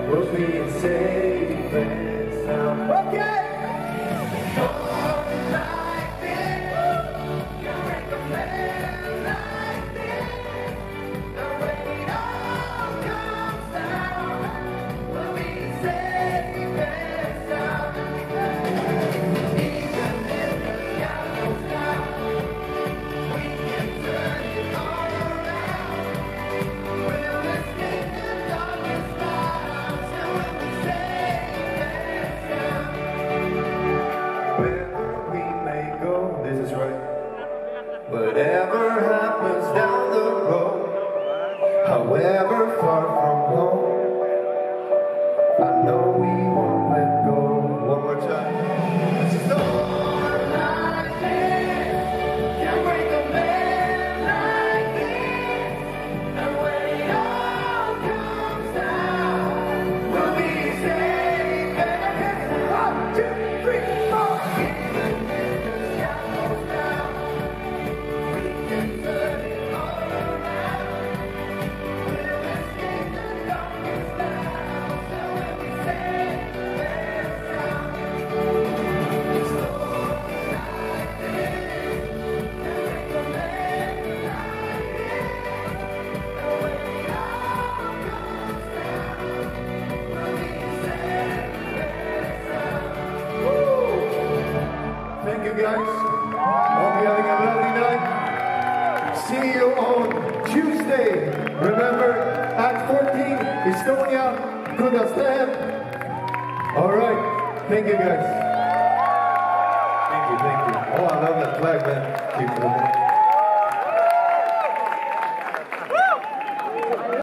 we'll be safe and sound. Okay! Whatever happens down the road, however far from home, I know we won't let go. One more time. It's a storm like this, can't break a man like this. And when it all comes down, we'll be safe. And 1, 2, 3, 4. Thank you guys. Hope you're having a lovely night. See you on Tuesday. Remember, at 14, Estonia, Kurdistan. All right. Thank you guys. Thank you. Oh, I love that flag, man. Keep it